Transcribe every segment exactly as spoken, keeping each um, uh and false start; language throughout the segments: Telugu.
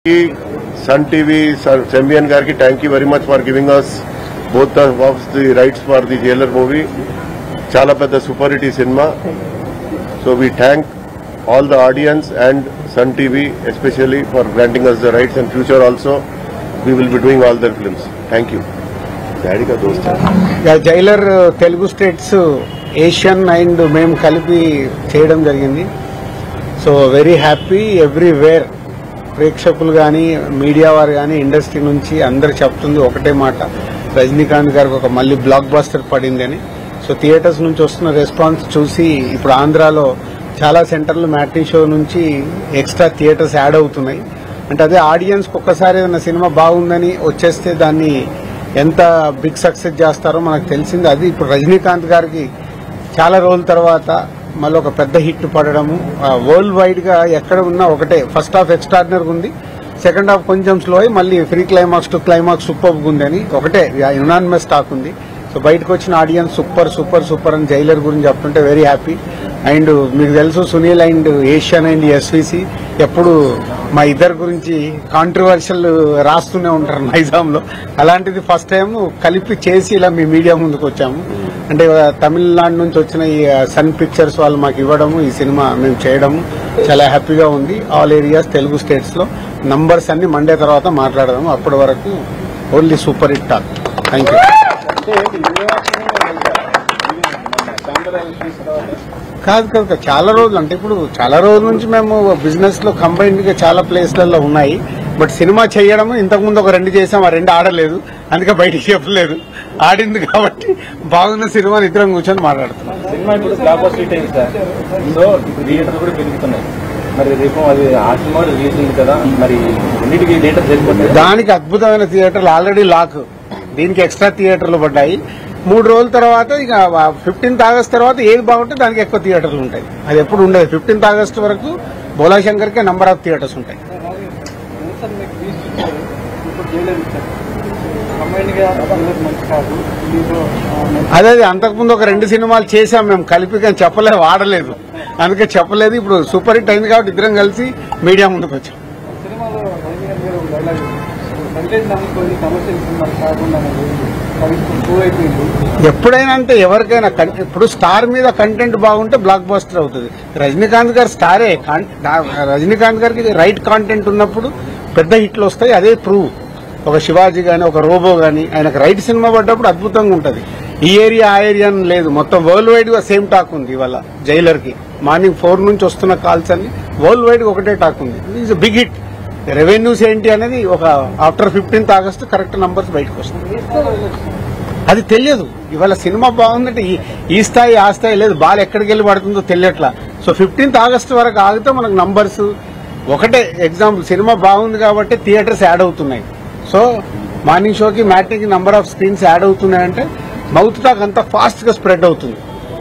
Sun T V, Sembian Garki, thank you very much for giving us both the, of the rights for the Jailer movie. Chala pedda super hit cinema. So we thank all the audience and Sun T V especially for granting us the rights, and future also we will be doing all their films. Thank you. Daddy ka dost hai. Yeah, Jailer Telugu states Asian and mem kalipi cheyadam jarigindi. So very happy everywhere. ప్రేక్షకులు కానీ మీడియా వారు కానీ ఇండస్ట్రీ నుంచి అందరు చెప్తుంది ఒకటే మాట, రజనీకాంత్ గారికి ఒక మళ్ళీ బ్లాక్ బస్టర్ పడింది అని. సో థియేటర్స్ నుంచి వస్తున్న రెస్పాన్స్ చూసి ఇప్పుడు ఆంధ్రాలో చాలా సెంటర్లు మ్యాట్నీ షో నుంచి ఎక్స్ట్రా థియేటర్స్ యాడ్ అవుతున్నాయి. అంటే అదే ఆడియన్స్కి ఒక్కసారి ఏదైనా సినిమా బాగుందని వచ్చేస్తే దాన్ని ఎంత బిగ్ సక్సెస్ చేస్తారో మనకు తెలిసింది. అది ఇప్పుడు రజనీకాంత్ గారికి చాలా రోజుల తర్వాత మళ్ళీ ఒక పెద్ద హిట్ పడడము. వరల్డ్ వైడ్ గా ఎక్కడ ఉన్నా ఒకటే, ఫస్ట్ హాఫ్ ఎక్స్ట్రాడినరీ ఉంది, సెకండ్ హాఫ్ కొంచెం స్లో అయి మళ్ళీ pre climax to climax super ఉంది అని ఒకటే యునానిమస్ టాక్ ఉంది. సో బయటకు వచ్చిన ఆడియన్స్ సూపర్ సూపర్ సూపర్ అని జైలర్ గురించి చెప్తుంటే వెరీ హ్యాపీ. అండ్ మీకు తెలుసు Sunil and Asian and SVC ఎప్పుడు మా ఇద్దరు గురించి కాంట్రవర్షియల్ రాస్తూనే ఉంటారు నైజాంలో. అలాంటిది ఫస్ట్ టైం కలిపి చేసి ఇలా మీ మీడియా ముందుకు వచ్చాము. అంటే తమిళనాడు నుంచి వచ్చిన ఈ సన్ పిక్చర్స్ వాళ్ళు మాకు ఇవ్వడము, ఈ సినిమా మేము చేయడము చాలా హ్యాపీగా ఉంది. ఆల్ ఏరియాస్ తెలుగు స్టేట్స్ లో నంబర్స్ అన్ని మండే తర్వాత మాట్లాడదాము. అప్పటి వరకు only super hit talk. Thank you. కాదు కాదు చాలా రోజులు, అంటే ఇప్పుడు చాలా రోజుల నుంచి మేము బిజినెస్ లో కంబైన్డ్ గా చాలా ప్లేస్లలో ఉన్నాయి. బట్ సినిమా చేయడం ఇంతకుముందు ఒక రెండు చేసాం, ఆ రెండు ఆడలేదు, అందుకే బయటికి చెప్పలేదు. ఆడింది కాబట్టి బాగున్న సినిమాని ఇద్దరం కూర్చొని మాట్లాడుతున్నాం. సినిమా ఇప్పుడు బ్లాక్ బస్టర్ హిట్ అయింది సార్. సో థియేటర్లు కూడా పెరుగుతున్నాయి. మరి రేపు అది ఆ సినిమా రిలీజ్ అయింది కదా, మరి రెండింటికి థియేటర్ సరిపోతుంది. దానికి అద్భుతమైన థియేటర్లు ఆల్రెడీ లాక్, దీనికి ఎక్స్ట్రా థియేటర్లు పడ్డాయి. మూడు రోజుల తర్వాత ఇక ఫిఫ్టీన్త్ ఆగస్ట్ తర్వాత ఏది బాగుంటే దానికి ఎక్కువ థియేటర్లు ఉంటాయి. అది ఎప్పుడు ఉండదు. ఫిఫ్టీన్త్ ఆగస్ట్ వరకు బోలాశంకర్కే నంబర్ ఆఫ్ థియేటర్స్ ఉంటాయి. అదే అంతకుముందు ఒక రెండు సినిమాలు చేశాం మేము కలిపి, కానీ చెప్పలేదు, వాడలేదు, అందుకే చెప్పలేదు. ఇప్పుడు సూపర్ హిట్ అయింది కాబట్టి ఇద్దరం కలిసి మీడియా ముందుకు వచ్చాం. ఎప్పుడైనా అంటే ఎవరికైనా ఇప్పుడు స్టార్ మీద కంటెంట్ బాగుంటే బ్లాక్ బస్టర్ అవుతుంది. రజనీకాంత్ గారు స్టారే, రజనీకాంత్ గారికి రైట్ కాంటెంట్ ఉన్నప్పుడు పెద్ద హిట్లు వస్తాయి. అదే ప్రూవ్. ఒక శివాజీ గాని ఒక రోబో గాని ఆయనకు రైట్ సినిమా పడ్డప్పుడు అద్భుతంగా ఉంటది. ఈ ఏరియా ఆ ఏరియా లేదు, మొత్తం వరల్డ్ వైడ్ గా సేమ్ టాక్ ఉంది. ఇవాళ జైలర్ కి మార్నింగ్ ఫోర్ నుంచి వస్తున్న కాల్స్ అన్ని వరల్డ్ వైడ్ ఒకటే టాక్ ఉంది. It's big hit. రెవెన్యూస్ ఏంటి అనేది ఒక after fifteenth August correct numbers బయటకు వస్తాయి. అది తెలియదు. ఇవాళ సినిమా బాగుందంటే ఈ స్థాయి ఆ స్థాయి లేదు, బాల్ ఎక్కడికి వెళ్ళి పడుతుందో తెలియట్లా. సో ఫిఫ్టీన్త్ ఆగస్ట్ వరకు ఆగితే మనకు నంబర్స్ ఒకటే. ఎగ్జాంపుల్ సినిమా బాగుంది కాబట్టి థియేటర్స్ యాడ్ అవుతున్నాయి. సో మార్నింగ్ షోకి మ్యాట్నికి నంబర్ ఆఫ్ స్క్రీన్స్ యాడ్ అవుతున్నాయంటే మౌత్ టాక్ అంతా ఫాస్ట్ గా స్ప్రెడ్ అవుతుంది.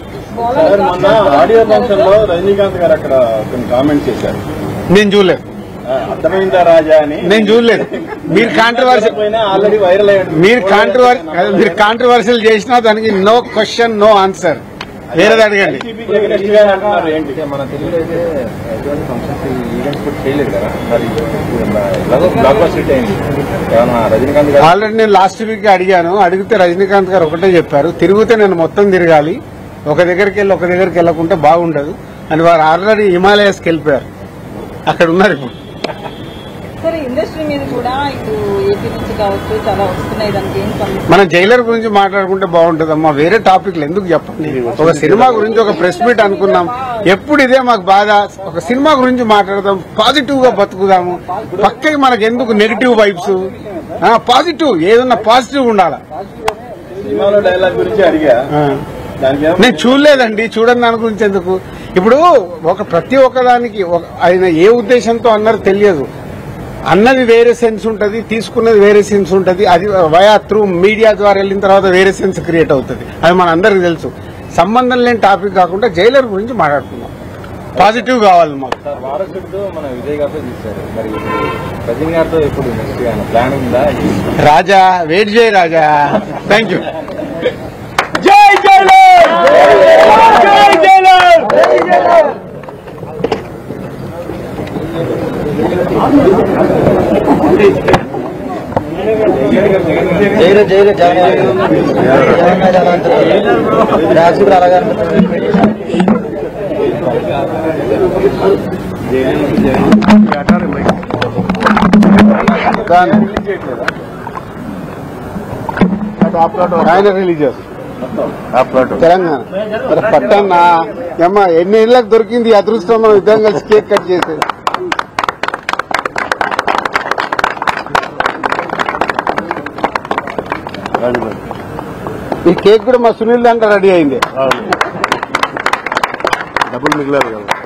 ఆడియో ఫంక్షన్ లో రజనీకాంత్ గారు అక్కడ కొన్ని కామెంట్స్ చేశారు, నేను చూడలేదు. అర్థమైందా రాజా అని నేను చూడలేదు. మీరు కాంట్రవర్షియల్ ఆల్రెడీ వైరల్ అయ్యాడు. మీరు కాంట్రవర్ మీరు కాంట్రవర్షియల్ చేసినా దానికి నో క్వశ్చన్ నో ఆన్సర్. వేరేది అడగండి. మన తెలుగులో అయితే ఎటువంటి ఫంక్షన్స్ ఈవెంట్స్ కూడా చేయలేదు కదా, మరి బ్లాక్ బస్టర్ హిట్ అయింది. రజనీకాంత్ గారు ఆల్రెడీ నేను లాస్ట్ వీక్ అడిగాను, అడిగితే రజనీకాంత్ గారు ఒకటే చెప్పారు, తిరిగితే నేను మొత్తం తిరగాలి, ఒక దగ్గరికి వెళ్ళి ఒక దగ్గరికి వెళ్ళకుంటే బాగుండదు అని. వారు ఆల్రెడీ హిమాలయస్కి వెళ్ళిపోయారు, అక్కడ ఉన్నారు ఇప్పుడు. సరే, ఇండస్ట్రీ మీద కూడా ఇప్పుడు ఏపీ నుంచి కావచ్చు చాలా వస్తున్నాయి, దానికి ఏం సమస్య? మనం జైలర్ గురించి మాట్లాడుకుంటే బాగుంటుంది అమ్మా, వేరే టాపిక్లు ఎందుకు చెప్పండి. ఒక సినిమా గురించి ఒక ప్రెస్ మీట్ అనుకున్నాం, ఎప్పుడు ఇదే మాకు బాధ. ఒక సినిమా గురించి మాట్లాడదాం, పాజిటివ్ గా బతుకుదాము. పక్కకి మనకు ఎందుకు నెగిటివ్ వైబ్స్? పాజిటివ్ ఏదన్నా పాజిటివ్ ఉండాలా. సినిమాలో డైలాగ్ గురించి అడిగా, నేను చూడలేదండి, చూడని దాని గురించి ఎందుకు. ఇప్పుడు ఒక ప్రతి ఒక్కదానికి ఆయన ఏ ఉద్దేశంతో అన్నారో తెలియదు. అన్నది వేరే సెన్స్ ఉంటుంది, తీసుకున్నది వేరే సెన్స్ ఉంటుంది. అది వయా త్రూ మీడియా ద్వారా వెళ్ళిన తర్వాత వేరే సెన్స్ క్రియేట్ అవుతుంది. అది మన అందరికి తెలుసు. సంబంధం లేని టాపిక్ కాకుండా జైలర్ గురించి మాట్లాడుకుందాం. పాజిటివ్ కావాలి మాకు. వారసుడితో మన విజయ్ గారితో చూస్తారు, మరి రజనీ గారితో ఎప్పుడు నెక్స్ట్ ప్లాన్ ఉందా? రాజా వెయిట్ చేయి రాజా. Thank you. జై జైలర్, జై జైలర్. జైలు జైలు జగన్ రాజకీయ అలాగే ఆయన రిలీజియస్ తెలంగాణ మరి పట్టణ అమ్మ ఎన్ని ఏళ్ళకి దొరికింది అదృష్టం మనం ఇద్దరం కలిసి కేక్ కట్ చేసేది. ఈ కేక్ కూడా మా సునీల్ దాంట్లో రెడీ అయింది. డబ్బులు మిగిలారు కదా.